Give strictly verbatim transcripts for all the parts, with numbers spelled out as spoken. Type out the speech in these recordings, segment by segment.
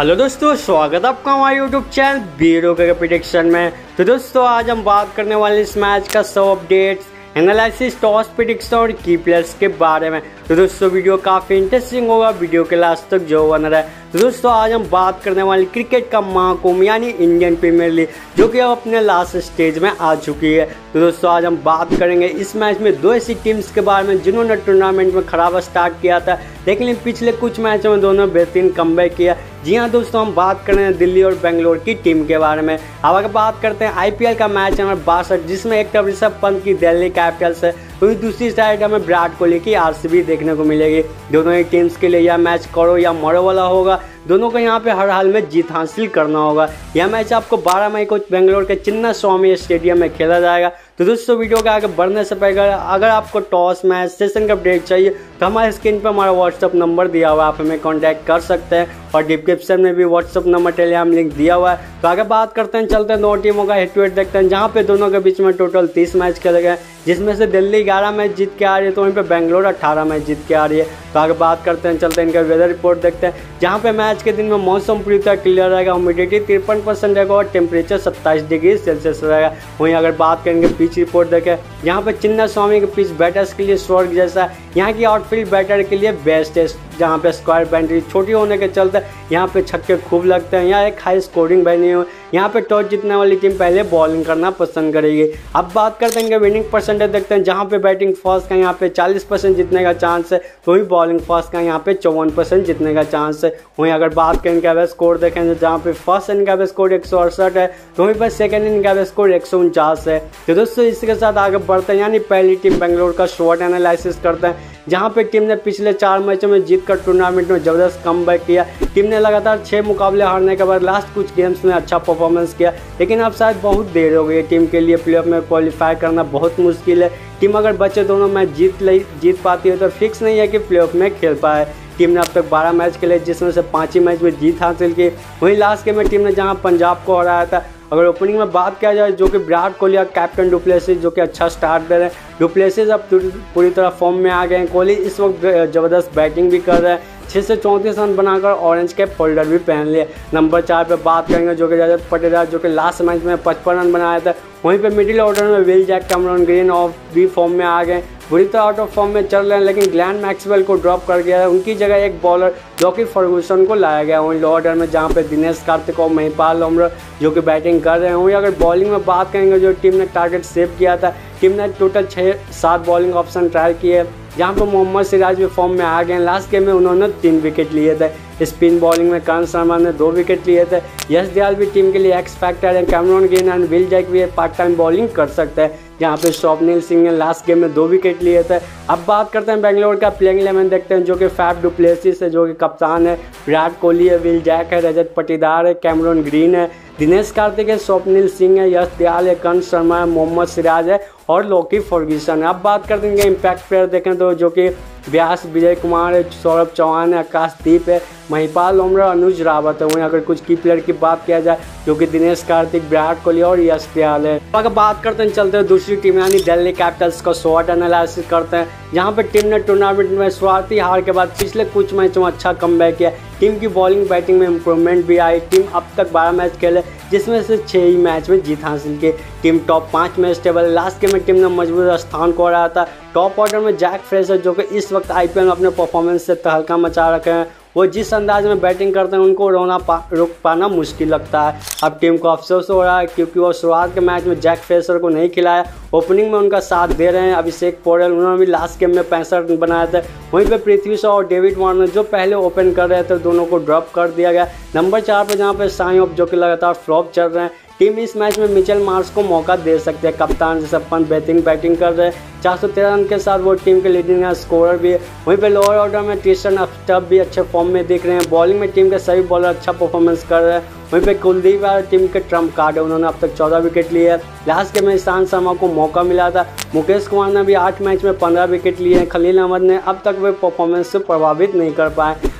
Hello दोस्तों, स्वागत है आपका हमारे यूट्यूब चैनल बीरो के प्रेडिक्शन में। तो दोस्तों आज हम बात करने वाले इस मैच का सब अपडेट्स, एनालिसिस, टॉस प्रेडिक्शन और की प्लेयर्स के बारे में। तो दोस्तों वीडियो काफ़ी इंटरेस्टिंग होगा, वीडियो के लास्ट तक जो बन रहा है। तो दोस्तों आज हम बात करने वाले क्रिकेट का महाकुंभ यानी इंडियन प्रीमियर लीग, जो कि अब अपने लास्ट स्टेज में आ चुकी है। तो दोस्तों आज हम बात करेंगे इस मैच में दो ऐसी टीम्स के बारे में जिन्होंने टूर्नामेंट में खराब स्टार्ट किया था, लेकिन पिछले कुछ मैचों में दोनों बेहतरीन कमबैक किया। जी हाँ दोस्तों, हम बात कर रहे हैं दिल्ली और बेंगलोर की टीम के बारे में। अब अगर बात करते हैं आईपीएल का मैच नंबर बासठ, जिसमें एक तरफ ऋषभ पंत की दिल्ली कैपिटल्स है, वहीं दूसरी साइड हमें विराट कोहली की आरसीबी देखने को मिलेगी। दोनों ही टीम्स के लिए यह मैच करो या मरो वाला होगा। दोनों को यहाँ पे हर हाल में जीत हासिल करना होगा। यह मैच आपको बारह मई को बेंगलोर के चिन्ना स्वामी स्टेडियम में खेला जाएगा। तो दोस्तों वीडियो के आगे बढ़ने से पहले अगर आपको टॉस मैच सेशन का अपडेट चाहिए तो हमारे स्क्रीन पर हमारा व्हाट्सअप नंबर दिया हुआ है, आप हमें कांटेक्ट कर सकते हैं और डिस्क्रिप्शन में भी व्हाट्सअप नंबर, टेलीग्राम लिंक दिया हुआ है। तो आगे बात करते हैं, चलते हैं दोनों टीमों का हेड टू हेड देखते हैं, जहाँ पे दोनों के बीच में टोटल तीस मैच खेले गए, जिसमें से दिल्ली ग्यारह मैच जीत के आ रही है, तो वहीं पे बेंगलोर अठारह मैच जीत के आ रही है। तो आगे बात करते हैं, चलते हैं इनका वेदर रिपोर्ट देखते हैं, जहाँ पे मैच के दिन में मौसम पूरी तरह क्लियर रहेगा, ह्यूमिडिटी तिरपन परसेंट रहेगा और टेम्परेचर सत्ताईस डिग्री सेल्सियस रहेगा। वहीं अगर बात करेंगे पिच रिपोर्ट देखें, यहाँ पे चिन्ना स्वामी के पिच बैटर्स के लिए स्वर्ग जैसा है। यहाँ की आउटफील्ड बैटर के लिए बेस्ट है, जहाँ पे स्क्वायर बाउंड्री छोटी होने के चलते यहाँ पे छक्के खूब लगते हैं। यहाँ एक हाई स्कोरिंग बनी हुई, यहाँ पे टॉस जीतने वाली टीम पहले बॉलिंग करना पसंद करेगी। अब बात करते हैं इनके विनिंग परसेंटेज देखते हैं, जहाँ पे बैटिंग फर्स्ट का यहाँ पे चालीस परसेंट जीतने का चांस है, तो वही बॉलिंग फर्स्ट का यहाँ पे चौवन परसेंट जीतने का चांस है। वहीं अगर बात करें इनका एवरेज स्कोर देखें, जहाँ पे फर्स्ट इनिंग का एवरेज स्कोर एक सौ अड़सठ है, तो वहीं पर सेकंड इनिंग का एवरेज स्कोर एक सौ उनचास है। तो दोस्तों इसके साथ आगे बढ़ते हैं, यानी पहली टीम बेंगलोर का शॉर्ट एनालिसिस करते हैं, जहां पे टीम ने पिछले चार मैचों में जीतकर टूर्नामेंट में जबरदस्त कमबैक किया। टीम ने लगातार छह मुकाबले हारने के बाद लास्ट कुछ गेम्स में अच्छा परफॉर्मेंस किया, लेकिन अब शायद बहुत देर हो गई है टीम के लिए प्लेऑफ में क्वालिफाई करना बहुत मुश्किल है। टीम अगर बचे दोनों मैच जीत ले जीत पाती है तो फिक्स नहीं है कि प्लेऑफ में खेल पाए। टीम ने अब तक बारह मैच खेले, जिसमें से पाँच ही मैच में जीत हासिल की। वहीं लास्ट गेम में टीम ने जहां पंजाब को हराया था। अगर ओपनिंग में बात किया जाए, जो कि विराट कोहली और कैप्टन डुप्लेसिस जो कि अच्छा स्टार्ट दे रहे हैं, डुप्लेसिस अब पूरी तरह फॉर्म में आ गए हैं। कोहली इस वक्त ज़बरदस्त बैटिंग भी कर रहे हैं, छः से चौंतीस रन बनाकर ऑरेंज कैप होल्डर भी पहन लिए। नंबर चार पे बात करेंगे जो कि रजत पाटीदार, जो कि लास्ट मैच में पचपन रन बनाया था। वहीं पे मिडिल ऑर्डर में विल जैक, कैमरन ग्रीन और भी फॉर्म में आ गए, बुरी तरह आउट ऑफ फॉर्म में चल रहे हैं, लेकिन ग्लैन मैक्सवेल को ड्रॉप कर गया है। उनकी जगह एक बॉलर लॉकी फर्गूसन को लाया गया वहीं लो ऑर्डर में, जहाँ पे दिनेश कार्तिक और महिपाल उम्र जो कि बैटिंग कर रहे हैं। वहीं अगर बॉलिंग में बात करेंगे, जो टीम ने टारगेट सेव किया था, टीम ने टोटल छः सात बॉलिंग ऑप्शन ट्राई किए, जहाँ पर मोहम्मद सिराज भी फॉर्म में आ गए। लास्ट गेम में उन्होंने तीन विकेट लिए थे। स्पिन बॉलिंग में करण शर्मा ने दो विकेट लिए थे। यश दयाल भी टीम के लिए एक्स फैक्टर है। Cameron Green and Will Jacks भी पार्ट टाइम बॉलिंग कर सकते हैं, जहाँ पे स्वप्निल सिंह ने लास्ट गेम में दो विकेट लिए थे। अब बात करते हैं बेंगलोर का प्लेइंग इलेवन देखते हैं, जो कि फैफ डुप्लेसिस है जो कि कप्तान है, विराट कोहली है, विल जैक है, रजत पाटीदार है, कैमरन ग्रीन है, दिनेश कार्तिक है, स्वप्निल सिंह है, यश दयाल है, करण शर्मा है, मोहम्मद सिराज है और लॉकी फर्गूसन है। अब बात कर देंगे इम्पैक्ट प्लेयर देखें तो, जो कि व्यास, विजय कुमार है, सौरभ चौहान है, आकाशदीप है, महिपाल उम्र, अनुज रावत है। वहीं अगर कुछ की प्लेयर की बात किया जाए, जो कि दिनेश कार्तिक, विराट कोहली और यश दयाल है। अगर बात करते हैं, चलते हैं दूसरी टीम यानी दिल्ली कैपिटल्स का शॉर्ट एनालिसिस करते हैं, जहां पर टीम ने टूर्नामेंट में शुरुआती हार के बाद पिछले कुछ मैचों में अच्छा कमबैक किया। टीम की बॉलिंग बैटिंग में इंप्रूवमेंट भी आई। टीम अब तक बारह मैच खेले, जिसमें से छः ही मैच में जीत हासिल की। टीम टॉप पाँच में स्टेबल। लास्ट गेम में टीम ने मजबूत स्थान को हराया था। टॉप ऑर्डर में जैक फ्रेशर, जो कि इस वक्त आईपीएल में अपने परफॉर्मेंस से तहलका मचा रखे हैं, वो जिस अंदाज में बैटिंग करते हैं उनको रोना पा रोक पाना मुश्किल लगता है। अब टीम को अफसोस हो रहा है, क्योंकि वो शुरुआत के मैच में जैक फ्रेशर को नहीं खिलाया। ओपनिंग में उनका साथ दे रहे हैं अभिषेक पोरेल, उन्होंने भी लास्ट गेम में पैंसठ रन बनाए थे। वहीं पे पृथ्वी शॉ और डेविड वार्नर जो पहले ओपन कर रहे थे, दोनों को ड्रॉप कर दिया गया। नंबर चार पर जहाँ पे साई ऑफ, जो कि लगातार फ्लॉप चल रहे हैं। टीम इस मैच में मिचेल मार्श को मौका दे सकते हैं। कप्तान ऋषभ पंत बेहतरीन बैटिंग कर रहे हैं, चार सौ तेरह रन के साथ वो टीम के लीडिंग स्कोरर भी है। वहीं पे लोअर ऑर्डर में ट्रिस्टन अफ्टब भी अच्छे फॉर्म में दिख रहे हैं। बॉलिंग में टीम के सभी बॉलर अच्छा परफॉर्मेंस कर रहे हैं। वहीं पे कुलदीप यादव टीम के ट्रम्प कार्ड है, उन्होंने अब तक चौदह विकेट लिए हैं। लास्ट गेम में ईशांत शर्मा को मौका मिला था। मुकेश कुमार ने भी आठ मैच में पंद्रह विकेट लिए हैं। खलील अहमद ने अब तक वे परफॉर्मेंस से प्रभावित नहीं कर पाए।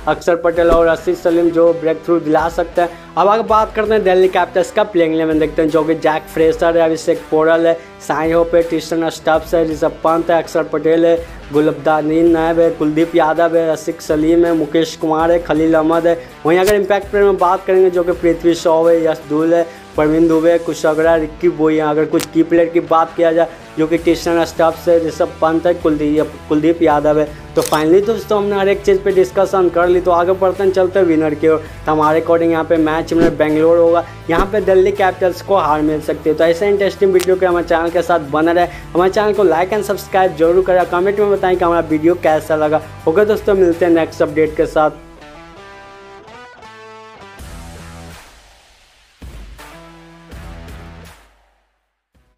अक्षर पटेल और रशीद सलीम जो ब्रेक थ्रू दिला सकते हैं। अब अगर बात करते हैं दिल्ली कैपिटल्स का प्लेइंग इलेवन देखते हैं, जो कि जैक फ्रेशर है, अभिषेक पोरल है, साई होप है, ट्रिस्टन स्टब्स है, ऋषभ पंत है, अक्षर पटेल है, गुलबदानीन नायब है, कुलदीप यादव है, रशीद सलीम है, मुकेश कुमार है, खलील अहमद है। वहीं अगर इम्पैक्ट प्लेयर में बात करेंगे जो कि पृथ्वी शॉ है, यश धूल है, प्रवीण दुबे, कुशागरा, रिक्की बोइया। अगर कुछ की प्लेयर की बात किया जाए जो कि ट्रिस्टन स्टब्स है, ऋषभ पंत है, कुलदीप कुलदीप यादव है। तो फाइनली दोस्तों हमने हर एक चीज़ पे डिस्कशन कर ली, तो आगे बढ़ते हैं, चलते हैं विनर की ओर। तो हमारे अकॉर्डिंग यहाँ पे मैच में बेंगलोर होगा, यहाँ पे दिल्ली कैपिटल्स को हार मिल सकती है। तो ऐसे इंटरेस्टिंग वीडियो के हमारे चैनल के साथ बना रहे, हमारे चैनल को लाइक एंड सब्सक्राइब जरूर करें, कमेंट में बताएं कि हमारा वीडियो कैसा लगा। ओके दोस्तों, मिलते हैं नेक्स्ट अपडेट के साथ।